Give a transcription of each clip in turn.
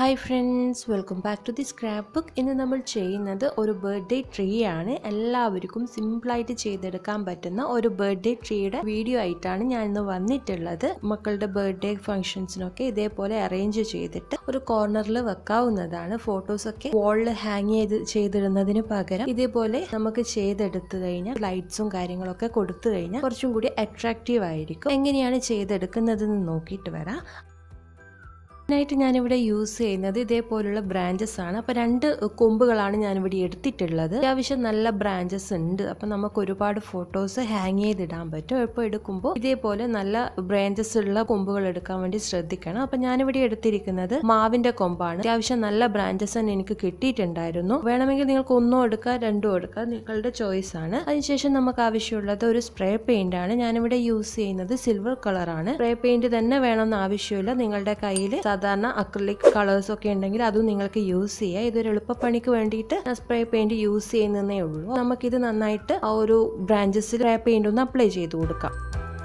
Hi friends, welcome back to the scrapbook. ഇന്ന് നമ്മൾ ചെയ്യുന്നത് ഒരു ബർത്ത്ഡേ ട്രീ ആണ്. എല്ലാവർക്കും സിമ്പിൾ ആയിട്ട് ചെയ്തെടുക്കാൻ പറ്റുന്ന ഒരു ബർത്ത്ഡേ ട്രീയുടെ വീഡിയോ ആയിട്ടാണ് ഞാൻ ഇന്ന് വന്നിട്ടുള്ളത്. മക്കളുടെ ബർത്ത്ഡേ ഫംഗ്ഷൻസിനൊക്കെ ഇതേപോലെ അറേഞ്ച് ചെയ്തിട്ട് ഒരു കോർണറിൽ വെക്കാവുന്നതാണ്. ഫോട്ടോസ് ഒക്കെ വാളിൽ ഹാങ് ചെയ്തിടുന്നതിന് പകരം ഇതേപോലെ നമുക്ക് ചെയ്തെടുത്തു കഴിഞ്ഞാൽ ലൈറ്റ്സും കാര്യങ്ങളൊക്കെ കൊടുത്തു കഴിഞ്ഞാൽ കുറച്ചും കൂടി അട്രാക്റ്റീവ് ആയിരിക്കും. എങ്ങനെയാണ് ചെയ്തെടുക്കുന്നതെന്ന് നോക്കിയിട്ട് വരാം. ായിട്ട് ഞാനിവിടെ യൂസ് ചെയ്യുന്നത് ഇതേപോലുള്ള ബ്രാഞ്ചസ് ആണ്. അപ്പോൾ 2 കൊമ്പുകളാണ് ഞാനിവിടെ എടുത്തിട്ടുള്ളത്. അത്യാവശ്യം നല്ല ബ്രാഞ്ചസ് ഉണ്ട്. അപ്പം നമുക്ക് ഒരുപാട് ഫോട്ടോസ് ഹാങ് ചെയ്തിടാൻ പറ്റും. ഇപ്പോൾ എടുക്കുമ്പോൾ ഇതേപോലെ നല്ല ബ്രാഞ്ചസ് ഉള്ള കൊമ്പുകൾ എടുക്കാൻ വേണ്ടി ശ്രദ്ധിക്കണം. അപ്പം ഞാനിവിടെ എടുത്തിരിക്കുന്നത് മാവിന്റെ കൊമ്പാണ്. അത്യാവശ്യം നല്ല ബ്രാഞ്ചസ് തന്നെ എനിക്ക് കിട്ടിയിട്ടുണ്ടായിരുന്നു. വേണമെങ്കിൽ നിങ്ങൾക്ക് 1 എടുക്കാം 2 എടുക്കാം, നിങ്ങളുടെ ചോയ്സ് ആണ്. അതിനുശേഷം നമുക്ക് ആവശ്യമുള്ളത് ഒരു സ്പ്രേ പെയിന്റ് ആണ്. ഞാനിവിടെ യൂസ് ചെയ്യുന്നത് സിൽവർ കളറാണ്. സ്പ്രേ പെയിന്റ് തന്നെ വേണമെന്ന് ആവശ്യമില്ല. നിങ്ങളുടെ കയ്യിൽ സാധാരണ അക്രിലിക് കളേഴ്സ് ഒക്കെ ഉണ്ടെങ്കിൽ അതും നിങ്ങൾക്ക് യൂസ് ചെയ്യാം. ഇതൊരു എളുപ്പപ്പണിക്ക് വേണ്ടിയിട്ട് സ്പ്രേ പെയിന്റ് യൂസ് ചെയ്യുന്നതേ ഉള്ളൂ. നമുക്കിത് നന്നായിട്ട് ആ ഒരു ബ്രാഞ്ചസിൽ സ്പ്രേ പെയിന്റ് ഒന്ന് അപ്ലൈ ചെയ്ത് കൊടുക്കാം.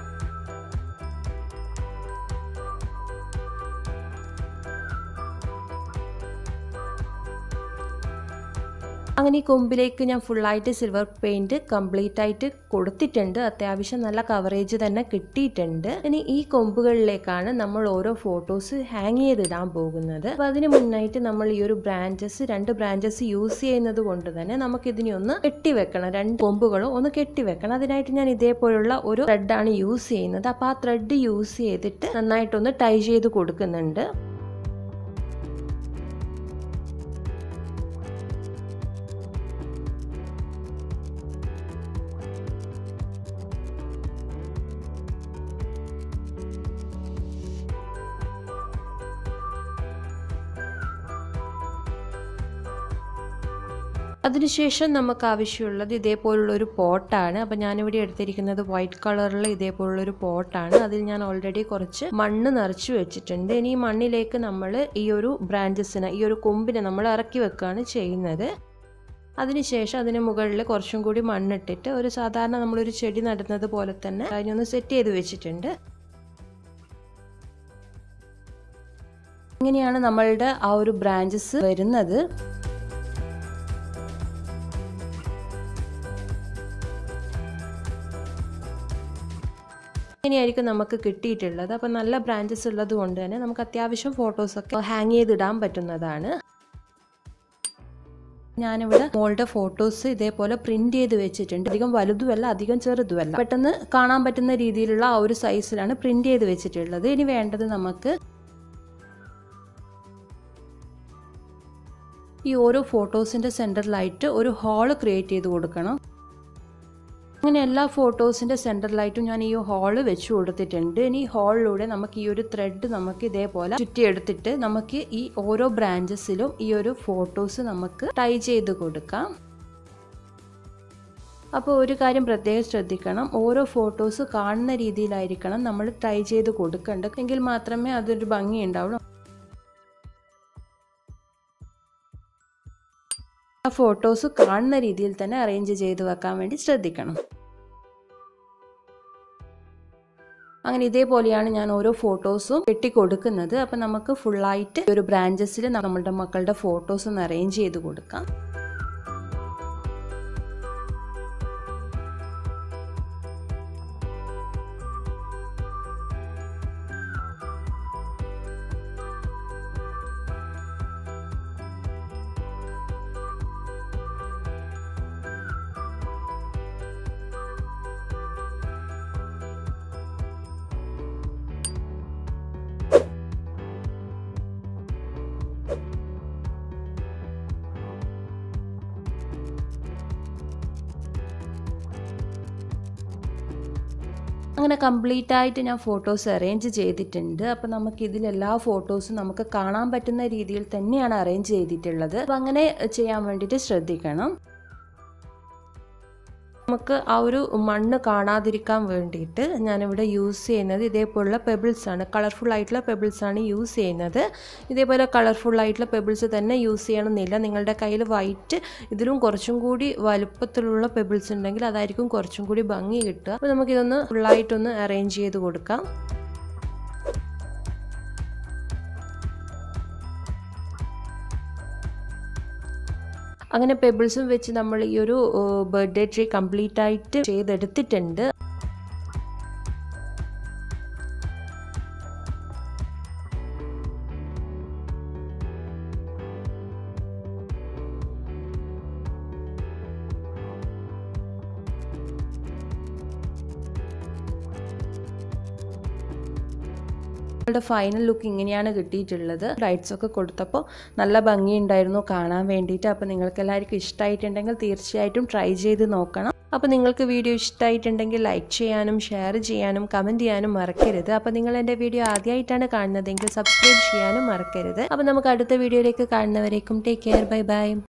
അങ്ങനെ ഈ കൊമ്പിലേക്ക് ഞാൻ ഫുള്ളായിട്ട് സിൽവർ പെയിന്റ് കംപ്ലീറ്റ് ആയിട്ട് കൊടുത്തിട്ടുണ്ട്. അത്യാവശ്യം നല്ല കവറേജ് തന്നെ കിട്ടിയിട്ടുണ്ട്. ഇനി ഈ കൊമ്പുകളിലേക്കാണ് നമ്മൾ ഓരോ ഫോട്ടോസ് ഹാങ് ചെയ്തിടാൻ പോകുന്നത്. അപ്പോൾ അതിന് മുന്നായിട്ട് നമ്മൾ ഈ ഒരു ബ്രാഞ്ചസ് 2 ബ്രാഞ്ചസ് യൂസ് ചെയ്യുന്നത് കൊണ്ട് തന്നെ നമുക്കിതിനെ ഒന്ന് കെട്ടിവെക്കണം. 2 കൊമ്പുകളും ഒന്ന് കെട്ടിവെക്കണം. അതിനായിട്ട് ഞാൻ ഇതേപോലുള്ള ഒരു ത്രെഡാണ് യൂസ് ചെയ്യുന്നത്. അപ്പോൾ ആ ത്രെഡ് യൂസ് ചെയ്തിട്ട് നന്നായിട്ടൊന്ന് ടൈ ചെയ്ത് കൊടുക്കുന്നുണ്ട്. അതിനുശേഷം നമുക്ക് ആവശ്യമുള്ളത് ഇതേപോലുള്ള ഒരു പോട്ടാണ്. അപ്പം ഞാനിവിടെ എടുത്തിരിക്കുന്നത് വൈറ്റ് കളറിൽ ഇതേപോലുള്ളൊരു പോട്ടാണ്. അതിൽ ഞാൻ ഓൾറെഡി കുറച്ച് മണ്ണ് നിറച്ച് വെച്ചിട്ടുണ്ട്. ഇനി ഈ മണ്ണിലേക്ക് നമ്മൾ ഈ ഒരു ബ്രാഞ്ചസിനെ, ഈ ഒരു കൊമ്പിനെ നമ്മൾ ഇറക്കി വെക്കുകയാണ് ചെയ്യുന്നത്. അതിനുശേഷം അതിന് മുകളിൽ കുറച്ചും കൂടി മണ്ണിട്ടിട്ട് ഒരു സാധാരണ നമ്മളൊരു ചെടി നടുന്നത് പോലെ തന്നെ അതിനൊന്ന് സെറ്റ് ചെയ്ത് വെച്ചിട്ടുണ്ട്. ഇങ്ങനെയാണ് നമ്മളുടെ ആ ഒരു ബ്രാഞ്ചസ് വരുന്നത്. ഇങ്ങനെയായിരിക്കും നമുക്ക് കിട്ടിയിട്ടുള്ളത്. അപ്പം നല്ല ബ്രാഞ്ചസ് ഉള്ളത് കൊണ്ട് തന്നെ നമുക്ക് അത്യാവശ്യം ഫോട്ടോസൊക്കെ ഹാങ് ചെയ്തിടാൻ പറ്റുന്നതാണ്. ഞാനിവിടെ മോളുടെ ഫോട്ടോസ് ഇതേപോലെ പ്രിന്റ് ചെയ്ത് വെച്ചിട്ടുണ്ട്. അധികം വലുതുമല്ല അധികം ചെറുതുമല്ല, പെട്ടെന്ന് കാണാൻ പറ്റുന്ന രീതിയിലുള്ള ആ ഒരു സൈസിലാണ് പ്രിന്റ് ചെയ്ത് വെച്ചിട്ടുള്ളത്. ഇനി വേണ്ടത് നമുക്ക് ഈ ഓരോ ഫോട്ടോസിന്റെ സെന്ററിലായിട്ട് ഒരു ഹോള് ക്രിയേറ്റ് ചെയ്ത് കൊടുക്കണം. അങ്ങനെ എല്ലാ ഫോട്ടോസിന്റെ സെന്ററിലായിട്ടും ഞാൻ ഈ ഹോള് വെച്ച് കൊടുത്തിട്ടുണ്ട്. ഇനി ഹോളിലൂടെ നമുക്ക് ഈ ഒരു ത്രെഡ് നമുക്ക് ഇതേപോലെ ചുറ്റിയെടുത്തിട്ട് നമുക്ക് ഈ ഓരോ ബ്രാഞ്ചസിലും ഈ ഒരു ഫോട്ടോസ് നമുക്ക് ടൈ ചെയ്ത് കൊടുക്കാം. അപ്പോൾ ഒരു കാര്യം പ്രത്യേകം ശ്രദ്ധിക്കണം, ഓരോ ഫോട്ടോസ് കാണുന്ന രീതിയിലായിരിക്കണം നമ്മൾ ടൈ ചെയ്ത് കൊടുക്കേണ്ടത്. എങ്കിൽ മാത്രമേ അതൊരു ഭംഗി ഉണ്ടാവുള്ളൂ. ആ ഫോട്ടോസ് കാണുന്ന രീതിയിൽ തന്നെ അറേഞ്ച് ചെയ്ത് വെക്കാൻ വേണ്ടി ശ്രദ്ധിക്കണം. അങ്ങനെ ഇതേപോലെയാണ് ഞാൻ ഓരോ ഫോട്ടോസും കെട്ടിക്കൊടുക്കുന്നത്. അപ്പം നമുക്ക് ഫുള്ളായിട്ട് ഒരു ബ്രാഞ്ചസിൽ നമ്മുടെ മക്കളുടെ ഫോട്ടോസ് ഒന്ന് അറേഞ്ച് ചെയ്ത് കൊടുക്കാം. അങ്ങനെ കംപ്ലീറ്റ് ആയിട്ട് ഞാൻ ഫോട്ടോസ് അറേഞ്ച് ചെയ്തിട്ടുണ്ട്. അപ്പോൾ നമുക്ക് ഇതിലെല്ലാ ഫോട്ടോസും നമുക്ക് കാണാൻ പറ്റുന്ന രീതിയിൽ തന്നെയാണ് അറേഞ്ച് ചെയ്തിട്ടുള്ളത്. അപ്പോൾ അങ്ങനെ ചെയ്യാൻ വേണ്ടിയിട്ട് ശ്രദ്ധിക്കണം. നമുക്ക് ആ ഒരു മണ്ണ് കാണാതിരിക്കാൻ വേണ്ടിയിട്ട് ഞാനിവിടെ യൂസ് ചെയ്യുന്നത് ഇതേപോലുള്ള പെബിൾസ് ആണ്. കളർഫുൾ ആയിട്ടുള്ള പെബിൾസ് ആണ് യൂസ് ചെയ്യുന്നത്. ഇതേപോലെ കളർഫുൾ ആയിട്ടുള്ള പെബിൾസ് തന്നെ യൂസ് ചെയ്യണമെന്നില്ല. നിങ്ങളുടെ കയ്യിൽ വൈറ്റ് ഇതിലും കുറച്ചും കൂടി വലുപ്പത്തിലുള്ള പെബിൾസ് ഉണ്ടെങ്കിൽ അതായിരിക്കും കുറച്ചും കൂടി ഭംഗി കിട്ടുക. അപ്പോൾ നമുക്കിതൊന്ന് ഫുള്ളായിട്ടൊന്ന് അറേഞ്ച് ചെയ്ത് കൊടുക്കാം. അങ്ങനെ പെബിൾസും വെച്ച് നമ്മൾ ഈ ഒരു ബർത്ത്ഡേ ട്രീ കംപ്ലീറ്റ് ആയിട്ട് ചെയ്തെടുത്തിട്ടുണ്ട്. ഫൈനൽ ലുക്ക് ഇങ്ങനെയാണ് കിട്ടിയിട്ടുള്ളത്. ലൈറ്റ്സ് ഒക്കെ കൊടുത്തപ്പോൾ നല്ല ഭംഗിയുണ്ടായിരുന്നു കാണാൻ വേണ്ടിയിട്ട്. അപ്പോൾ നിങ്ങൾക്ക് എല്ലാവർക്കും ഇഷ്ടമായിട്ടുണ്ടെങ്കിൽ തീർച്ചയായിട്ടും ട്രൈ ചെയ്ത് നോക്കണം. അപ്പോൾ നിങ്ങൾക്ക് വീഡിയോ ഇഷ്ടമായിട്ടുണ്ടെങ്കിൽ ലൈക്ക് ചെയ്യാനും ഷെയർ ചെയ്യാനും കമൻറ്റ് ചെയ്യാനും മറക്കരുത്. അപ്പോൾ നിങ്ങൾ എൻ്റെ വീഡിയോ ആദ്യമായിട്ടാണ് കാണുന്നതെങ്കിൽ സബ്സ്ക്രൈബ് ചെയ്യാനും മറക്കരുത്. അപ്പോൾ നമുക്ക് അടുത്ത വീഡിയോയിലേക്ക് കാണുന്നവരേക്കും ടേക്ക് കെയർ, ബൈ ബൈ.